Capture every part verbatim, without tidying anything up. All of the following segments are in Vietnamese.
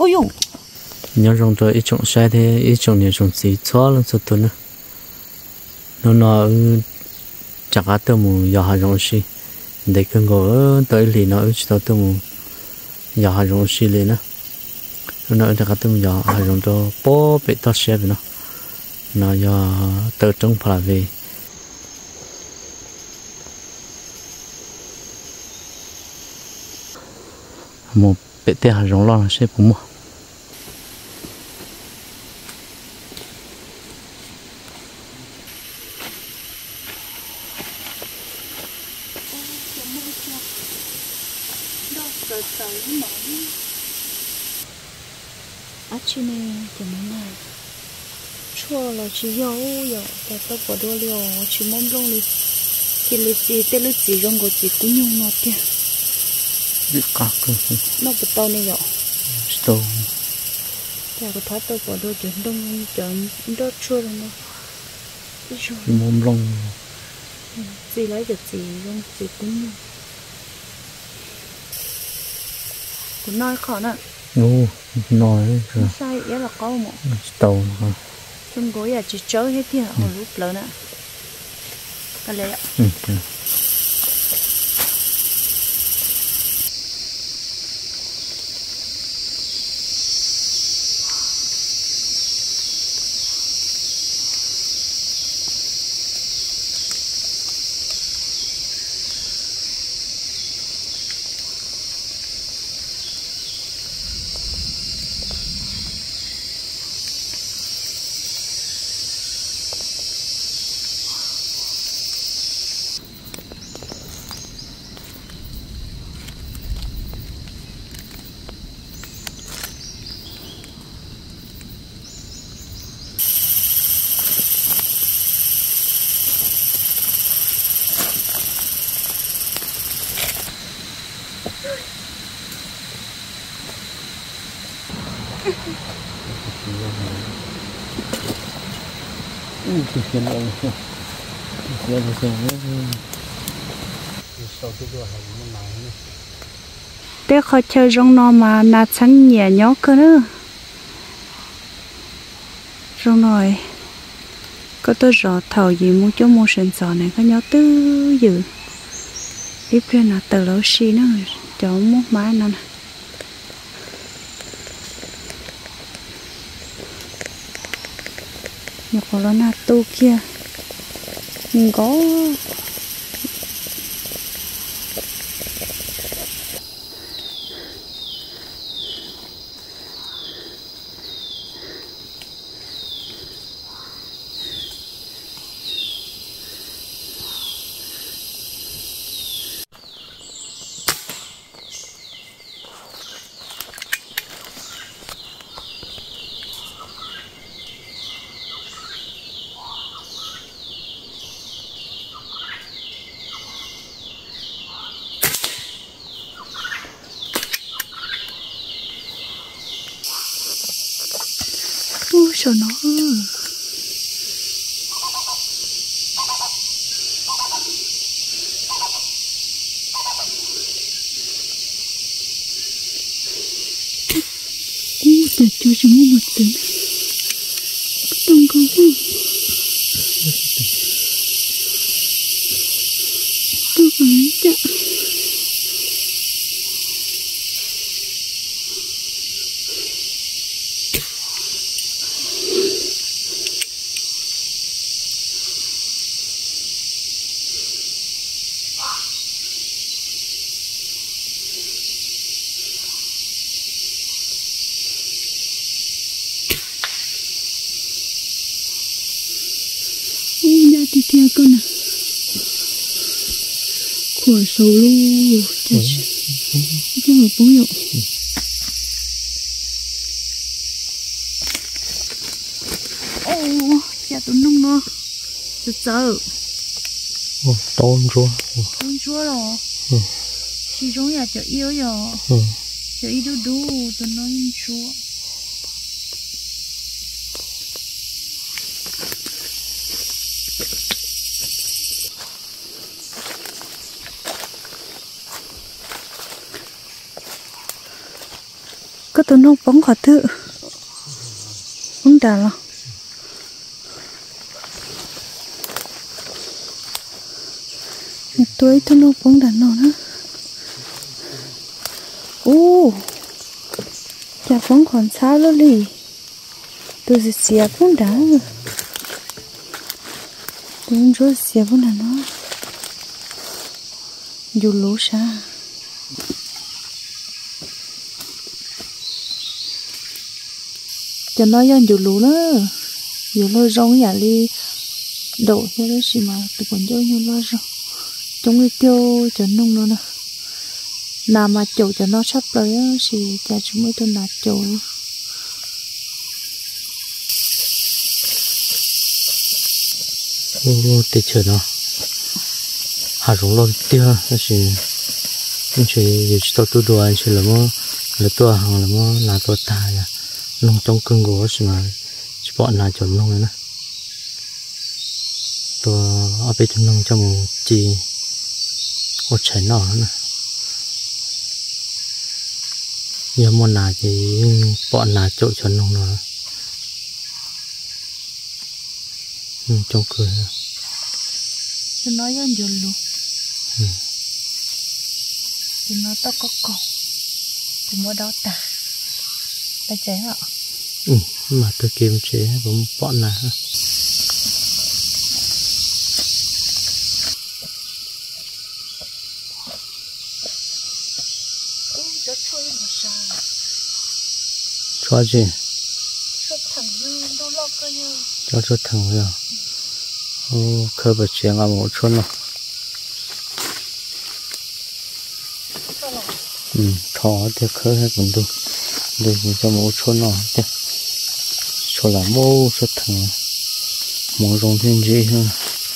ôi dồi nhớ trong tôi ít trồng sai thế ít trồng nhiều trồng gì xóa lên số tuần nữa nó nó chắc là tôi muốn giờ hai trồng gì để cần có tới lì nó chỉ tao tôi muốn giờ hai trồng gì lên nữa nó chắc là tôi muốn giờ hai trồng tôi bó bị tao xếp nó nó giờ tự trồng phải về một bể tê hai trồng lo là xếp cũng mua à chị này thì mình này chua là chỉ dầu dầu tại tôi bỏ đồ liều chỉ mong rong đi thì lịch gì tên lịch gì rong có chỉ cũng nhung nó tiền biết cả cơ nó bị to này dầu to tại cái thoát tôi bỏ đồ chuyển đông chuyển đó chua rồi nó chỉ mong rong gì lấy được gì rong chỉ cũng nhung cũng nói khó nè ô nói rồi sai ý là có một tàu hả trong gối à chỉ chớ hết thì họ lúc lớn à cái này ạ ừ. để khỏi chơi rong nó mà nát chắn nhẹ nhó cơ nữa rong rồi có tôi rõ thầu gì muốn cho mua sườn sò này có nhó tư dữ biết bên là từ lâu xí nữa cho muốn má nó nè nhập vào nó là tu kia mình có u sợ nó u để cho chúng một tiếng tông con không tôi phải chạ thì theo con à khổ sầu luôn chả chứ mà bố hiệu ô chả tụi nông nó sợ sợ tôm chúa tôm chúa rồi chỉ giống như chợ yêu rồi chợ yêu đu đu tụi nó chúa có tụi nó bóng khỏi thứ bóng đà lo tôi tụi nó bóng đà nó nữa ô chả bóng còn xa lắm đi tôi sẽ xìa bóng đà tôi rồi xìa bóng đà nó dù lú xa cho nó dân dù lú nữa dù lú rong nhà đi đổ theo đó gì mà tôi còn vô như lú rong trong cái tiêu cho nông nó nè nào mà chỗ cho nó sắp tới á thì cha chúng mới tôi nạt chỗ ô tê chờ nó hà rong lon tia đó thì mình chỉ chỉ tao tu đùa chỉ là mò là tua hàng là mò là tua tài à nông trong cơn gỗ thì mà chỉ bọn là chọn nông này nè tua ở bên trong nông trong một chi một trái nọ nè giờ món nào thì bọn là chỗ chọn nông nó trong cười tôi nói dân dồn luôn thì nó to có cổ thì mua đó ta ta chế họ ừ mà tôi kiềm chế cũng bọn là cho gì cho cho thằng rồi ô khơi bờ chiang à một chút nào ừ thò thì khơi hay còn được đây thì cho một chút nào chứ cho là mô cho thằng một dòng thiên gì hơn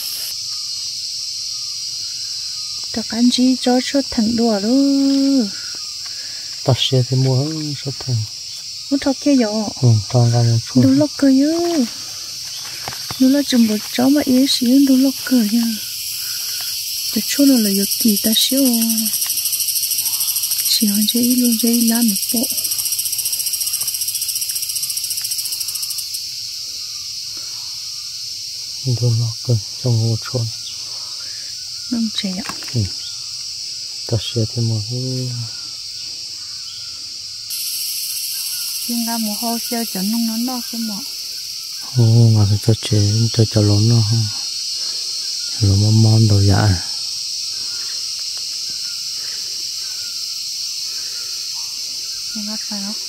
các anh chị cho cho thằng đùa luôn ta sẽ thì mua cho thằng muốn thọ kia rồi ừ toàn là một chút đồ lóc cười ư đồ là chừng một cháu mà ý xí đồ lóc cười nha để cho nó là được kỳ ta xíu xí hơn chơi luôn chơi làm một bộ đồ lóc cười trong một chút nông trẻ ạ ừ ta sẽ thì mua nhưng ra một hồ sơ cho nông nó nó cái mỏ ô mà cái cho chế cho cho lớn nó nó món món đồ dạ không ngắt phải không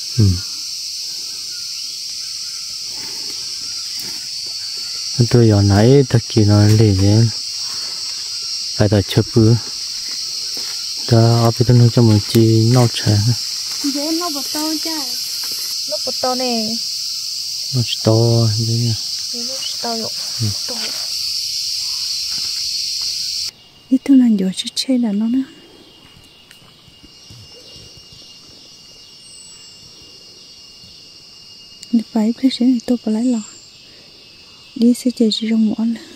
ừ tôi giờ nãy thật kỳ nó lì vậy phải ta chụp bữa ta ở bên nó cho mình chi nấu chè dễ nó bật to chứ nó bật to nè nó to như nha nó to rồi to ít thôi là nhiều chứ chơi là nó nữa đi phải cái xe này tôi phải lấy lò đi sẽ chơi chỉ trong món này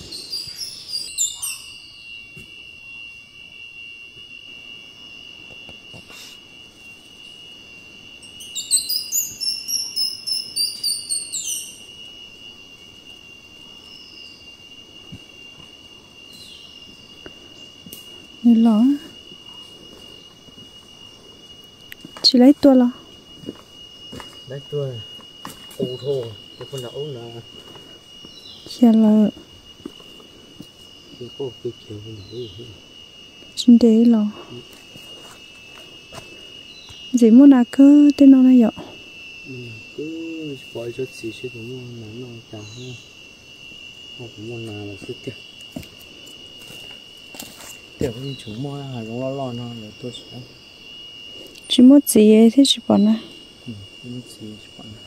như lò chỉ lấy tua lò lấy tua ủ thô cái con đậu là kia là cái cô cái kiểu này chính đấy lò gì muốn là cứ tên nó này vậy cứ bỏ cho xí xí cũng muốn nó chẳng ha hoặc muốn nào là sức kia tiểu như chúng mua là nó lo lo nó là tôi sẽ chỉ muốn gì thế chỉ bỏ nè muốn gì chỉ bỏ nè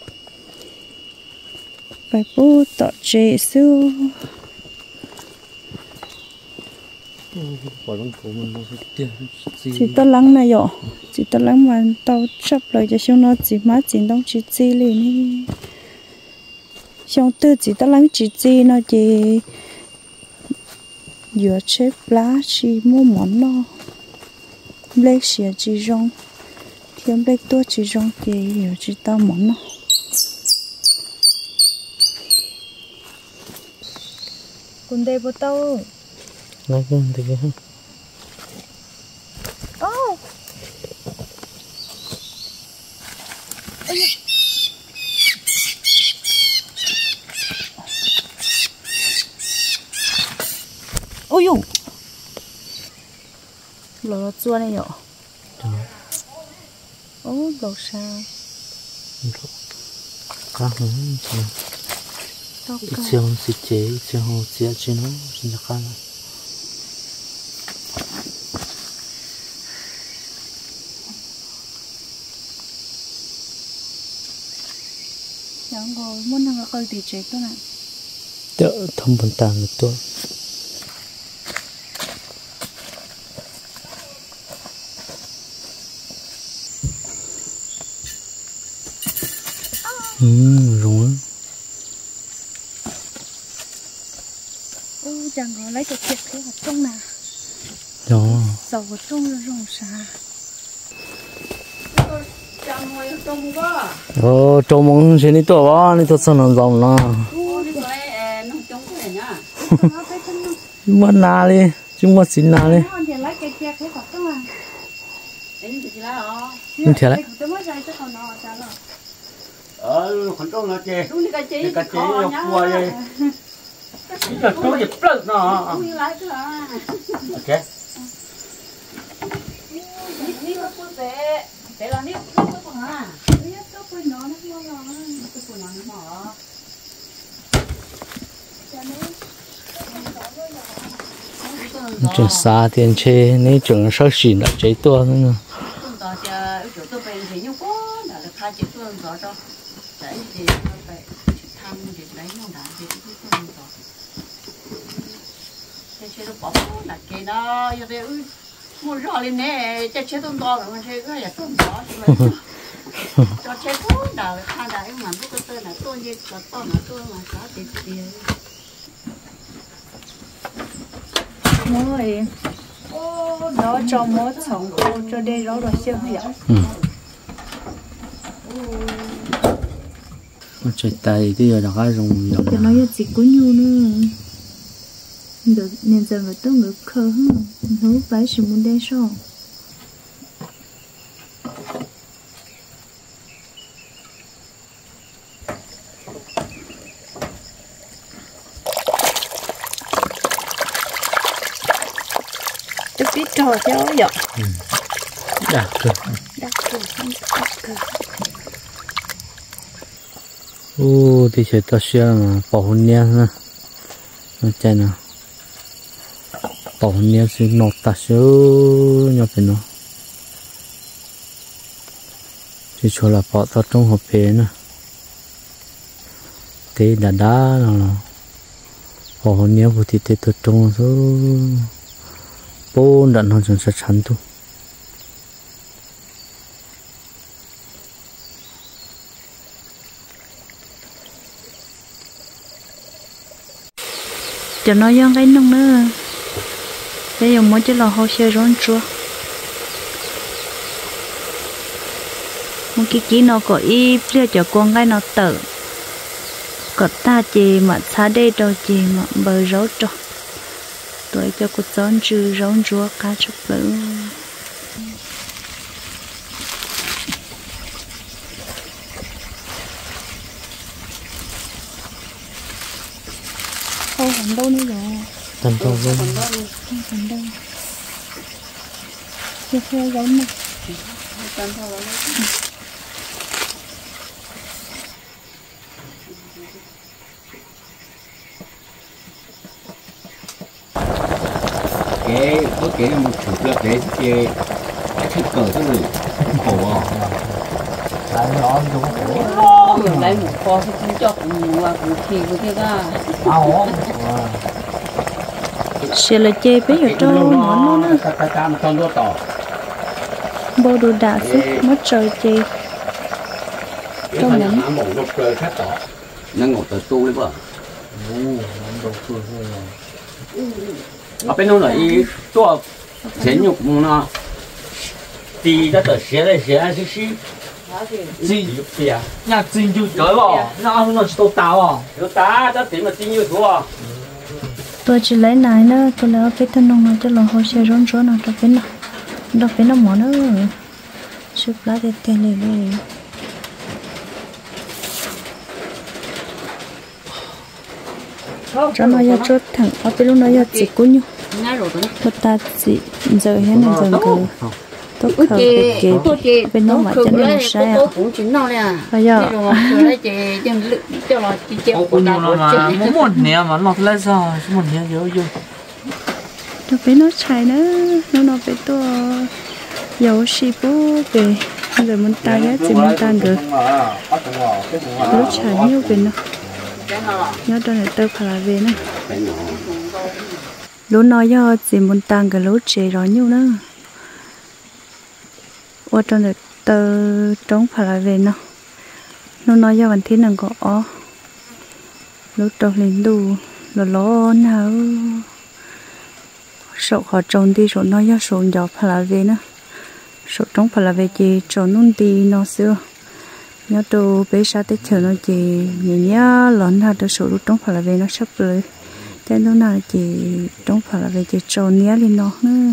phải bố tọt chế xưa bỏ lông của mình nó sẽ tiền chỉ tao lắng này vậy chỉ tao lắng mà tao chấp lại cho xong nó chỉ má chỉ đông chỉ gì liền đi xong từ chỉ tao lắng chỉ gì nó chỉ vừa chế lá chỉ mua món nó lấy xìa chỉ rong Tiếng bếp tôi chỉ rong kì hiểu chỉ tao món nó. Cùng đây bố tao. Nói cái gì vậy? Ô. Ôi dồi. Lỡ chua này nhở. Ô, lột sao? Cá hứng chứ. Ít chiều xịt chế, ít chiều hồ chia chứ nó xin cho cá này. Chẳng có muốn năng coi tỷ chế tôi nè. Đỡ thông bần tàng được tôi. Ừm, rung á. Ô, chẳng có lấy cái thiệt thế ở trong nè. Đó. Dầu ở trong nó rung xa. Ồ, trâu mong xin đi tổ quá, đi tổ sao nó rộng nó. Chúng mất nà đi, chúng mất xin nà đi. Nhưng thế đấy. Ờ, con trâu nó chê. Cái chế nó cua đi. Cái là trâu dịp lợn nó. Ok. Chuyện xa tiền chê, nếu chuyện sơ xỉn là chế tua nữa. Mua rau lên nè, cho chế tôm to rồi, chế cái gì tôm to, cho chế cuốn đầu, thay đầu mà biết cái tên là tôm gì, là tôm là tôm mà có tiền tiền. Mỗi ô đó cho mỗi sống cô cho đây đó là siêu hiệu. Nó chạy tay thì giờ đã dùng dòng. Thì nó như chỉ có nhiều nữa. Được nên giờ người tôi ngược khờ hơn, nó phải sử dụng đen sao? Tôi biết trò cho vậy. Đã cơ. Đã cơ, không đã cơ. Ô, thì sẽ ta xe mà bảo hôn nha ha. Nó chạy nào. Bảo hôn nha sẽ nọt ta xíu nhau phải nó. Chỉ cho là bảo ta trong hộp bể nè. Thế đã đá nào. Bảo hôn nha vô thì thế tôi trong số. Bố đạn nó chẳng sẽ chắn thôi. Cho nó giống cái nông nữa. Bây giờ mới chỉ là hồ sơ rốn chua. Một cái kỹ nó có ý bây giờ con cái nó tự. Có ta chỉ mà xa đây đâu chỉ mà bờ rấu trò. Tôi cho cô chọn chữ rốn chua cá chụp bự. Không còn đâu nữa rồi. Tầm đâu luôn. Không còn đâu. Chưa theo giống này. Cái có cái một chủ lực đấy thì thích cờ cái gì khổ à. Lại nó đúng khổ. Lấy một kho thì cũng cho cũng qua cũng thì cũng thế cả. Áo. Sẽ là chê bé ở trong món nó nữa. Ta ta ta mà con đua tỏ. Bố đồ đá sức mất trời chê. Trong món. Nó mỏng đột trời khác tỏ. Nó ngột từ tu đấy vợ. Ồ, nó đầu phương rồi. Ở bên nó là y tua chế nhục nó 地在这写来写来写写，地对呀， 那真就对哦，那那是都打哦， 有打这点么地有多。 tôi chỉ lấy này nữa tôi lấy cái thân nông nó cho lòng hồ xe rốn rốn nó cho cái nó nó cái nó mỏ nữa sụp lá để tiền này này cho nó cho chốt thẳng ở bên lúc nó cho chỉ cún nhau tôi ta chỉ giờ hết là giờ cứ tôi khờ cái bên nó mà cho nên sai à bây giờ cũng nhiều mà muốn một nè mà lọt lên sao một nè dữ dữ tôi phải nó chạy nữa nó nó phải tôi dầu xì bố về rồi mình ta cái gì mình ta được nó chạy nhiều về nó nhớ cho này tôi phải là về nữa lúc nói do gì mình tăng cái lúa chế rồi nhiều nữa ở trong này tôi trống phải là về nó nó nói doวันที่หนึ่งก็อ๋อlúc đầu lên đủ là lo nào số họ trồng đi số nói do số nhỏ phải là về nữa số trống phải là về chỉ trồng nung đi nó xưa nhớ đồ bé sa tết chờ nó chỉ nhớ lớn ha đồ số lúc trống phải là về nó sắp rồi cho nên nào chỉ trống phải là về chỉ trồng nhớ lên nó nữa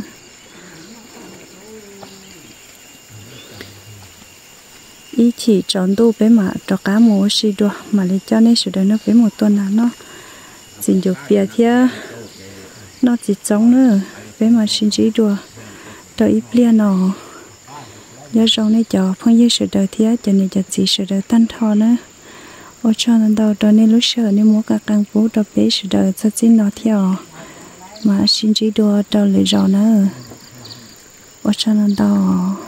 ý chỉ trồng đồ bé mà cho cá mổ xì đồ mà lấy cho nên sự đó nó bé một tuần là nó xin chụp bia thia nó chỉ trống nữa bé mà xin chỉ đồ cho ít bia nó nhớ rong này cho phong dưới sự đời thia cho nên cho chỉ sự đời tan thọ nữa ở cho nên đâu cho nên lúc sợ nên mua cả căn phố cho bé sự đời cho chính nó theo mà xin chỉ đồ cho lấy rau nữa ở cho nên đâu